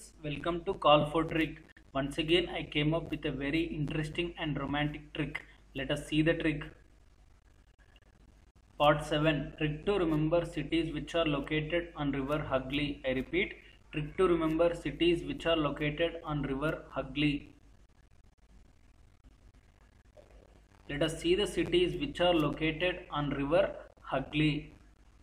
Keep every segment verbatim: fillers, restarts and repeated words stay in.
friends, welcome to Call for Trick. Once again I came up with a very interesting and romantic trick. Let us see the trick. Part seven. Trick to remember cities which are located on river Hugli. I repeat, trick to remember cities which are located on river Hugli. Let us see the cities which are located on river Hugli.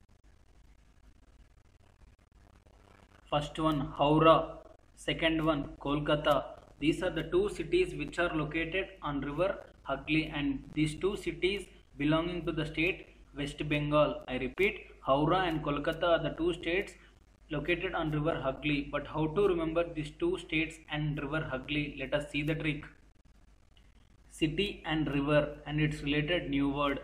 First one, Howrah. Second one, Kolkata. These are the two cities which are located on river Hugli, and these two cities belonging to the state West Bengal. I repeat, Howrah and Kolkata are the two states located on river Hugli. But how to remember these two states and river Hugli? Let us see the trick. City and river and its related new word.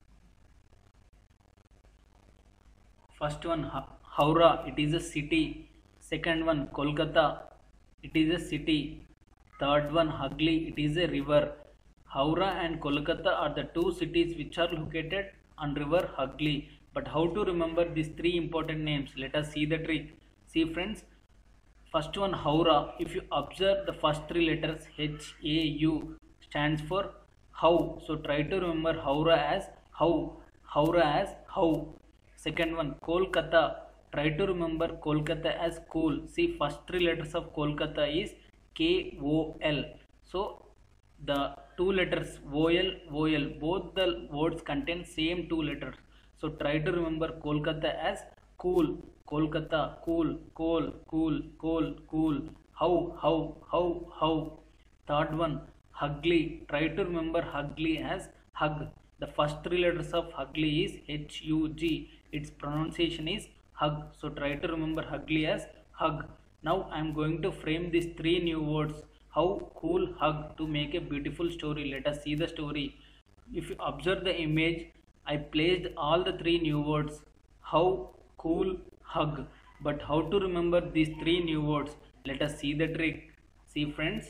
First one, Howrah, it is a city. Second one, Kolkata, it is a city. Third one, Hugli, it is a river. Howrah and Kolkata are the two cities which are located on river Hugli. But how to remember these three important names? Let us see the trick. See friends, first one, Howrah. If you observe the first three letters H A U stands for how. So try to remember Howrah as how. Howrah as how. Second one, Kolkata. Try to remember Kolkata as cool. See, first three letters of Kolkata is K O L. So the two letters O L, O L, both the words contain same two letters. So try to remember Kolkata as cool. Kolkata, cool, cool, cool, cool, cool. How, how, how, how. Third one, Hugli. Try to remember Hugli as hug. The first three letters of Hugli is H U G. Its pronunciation is hug. So try to remember Hugli as hug. Now I am going to frame these three new words. How, cool, hug, to make a beautiful story. Let us see the story. If you observe the image, I placed all the three new words. How, cool, hug. But how to remember these three new words? Let us see the trick. See friends,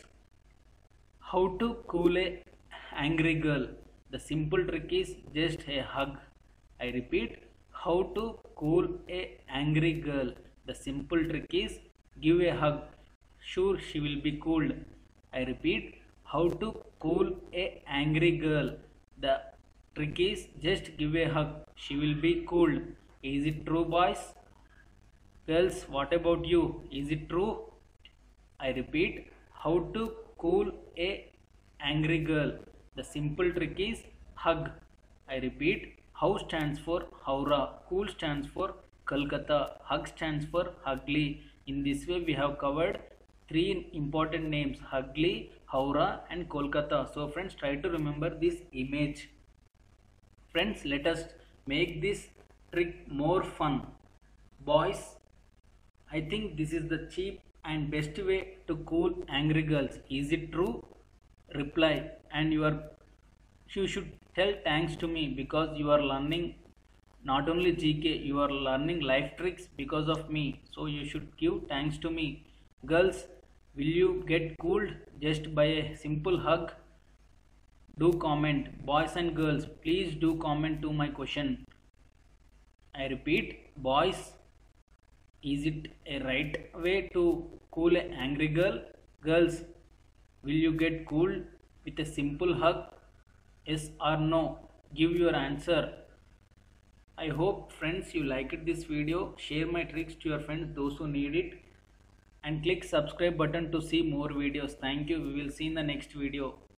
how to cool a angry girl. The simple trick is just a hug. I repeat, how to cool a angry girl. The simple trick is give a hug. Sure, she will be cooled. I repeat, how to cool a angry girl. The trick is just give a hug. She will be cooled. Is it true, boys? Girls, what about you? Is it true? I repeat, how to cool a angry girl. The simple trick is hug. I repeat, how stands for Howrah, cool stands for Kolkata, hug stands for Hugli. In this way we have covered three important names, Hugli, Howrah and Kolkata. So friends, try to remember this image. Friends, let us make this trick more fun. Boys, I think this is the cheap and best way to cool angry girls. Is it true? Reply, and you are you should tell thanks to me because you are learning not only G K, you are learning life tricks because of me. So you should give thanks to me. Girls, will you get cooled just by a simple hug? Do comment. Boys and girls, please do comment to my question. I repeat, boys, is it a right way to cool an angry girl? Girls, will you get cooled with a simple hug? Yes or no? Give your answer. I hope friends you liked this video. Share my tricks to your friends, those who need it, and click subscribe button to see more videos. Thank you. We will see in the next video.